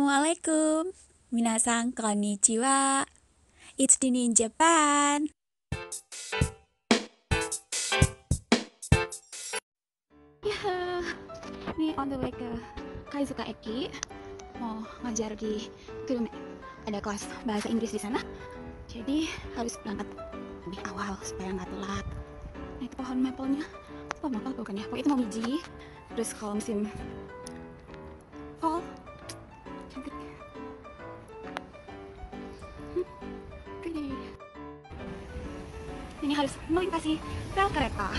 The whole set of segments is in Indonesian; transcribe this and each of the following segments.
Assalamualaikum. Minasan konnichiwa. It's Dini in Japan. Ya, ini on the way ke Kaizuka Eki. Mau ngajar di Kurume. Ada kelas bahasa Inggris di sana. Jadi harus berangkat lebih awal supaya nggak telat. Nah, itu pohon maple-nya. Oh, maple bukan ya? Pokoknya itu momiji. Terus kalau musim fall, cantik. Pretty. Ini harus melintasi rel kereta.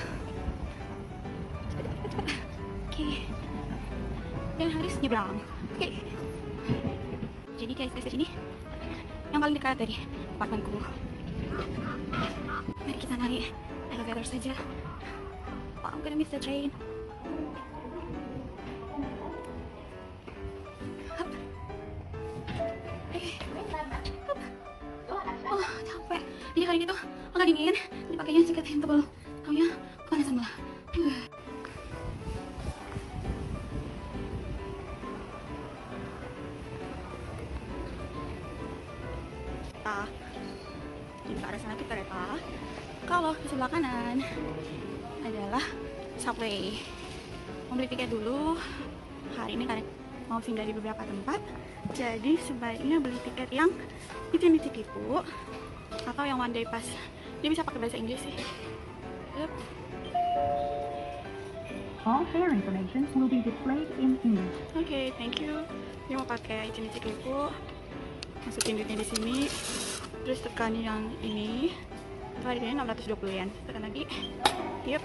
Oke. Dan harus nyebrang. Oke. Jadi guys, stasiun ini yang paling dekat dari apartemenku. Mari kita naik elevator saja. Oh, I'm gonna miss the train. Hup. Oke. Hup. Oh, capek. Jadi kali ini tuh agak dingin. Jadi pakainya jaket yang tebal. Taunya kepanasan malah. Jadi ke arah sana tuh kereta. Kalau di sebelah kanan adalah subway. Mau beli tiket dulu. Hari ini karena mau singgah di beberapa tempat, jadi sebaiknya beli tiket yang Ichi Kipu atau yang one day pass. Dia bisa pakai bahasa Inggris sih. Yep. All fare information will be displayed in English. Oke, thank you. Dia mau pakai Ichi Kipu. Masukin duitnya di sini. Terus tekan yang ini. Harganya 620 yen. Tekan lagi. Yep.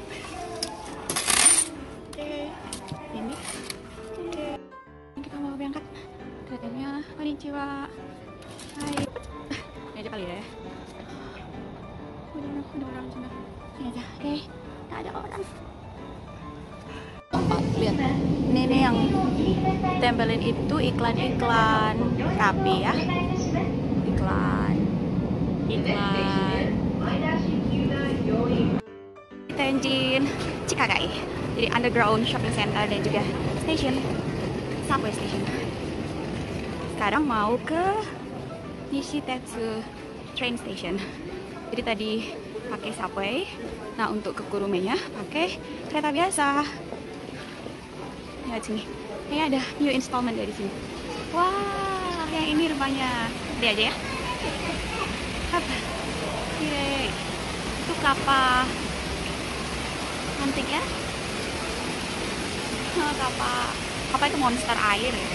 Oke. Ini. Oke. Kita mau berangkat. Keretanya konnichiwa. Hai. Ini aja kali ya. Udah orang sana. Ini aja. Oke. Gak ada orang. Lihat. Ini yang tempelin itu iklan-iklan rapi ya. Iklan Tenjin Chikagai, jadi underground shopping center dan juga station, subway station. Sekarang mau ke Nishitetsu train station. Jadi tadi pakai subway, nah untuk ke Kurumenya pakai kereta biasa. Lihat sini, ini ada new installment dari sini. Wah, yang ini rupanya. Lihat aja ya. Apa? Yeay. Itu kapal cantik ya. Kapal itu monster air ya.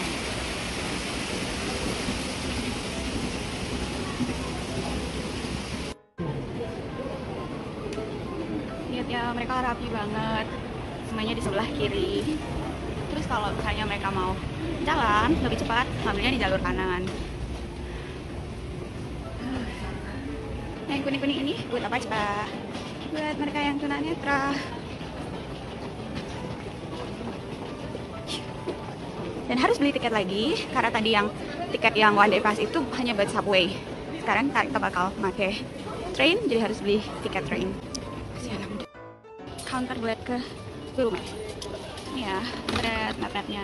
Lihat ya, mereka rapi banget. Semuanya di sebelah kiri. Terus kalau misalnya mereka mau jalan lebih cepat, ambilnya di jalur kanan. Yang kuning-kuning ini buat apa coba? Buat mereka yang tunanetra. Dan harus beli tiket lagi karena tadi yang tiket yang one day pass itu hanya buat subway. Sekarang kita bakal pakai train, jadi harus beli tiket train. Kasihan muda. Counter buat ke Kurume. Ya, berat mapnya.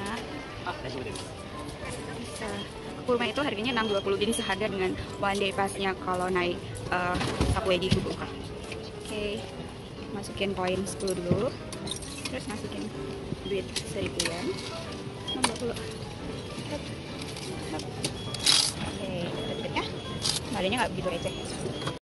Bisa. Kurume itu harganya 620, jadi seharga dengan one day passnya kalau naik subway di Fukuoka. Oke, masukin poin 10 dulu, terus masukin duit 1000 yen, 620. Oke, duitnya, badannya nggak begitu receh.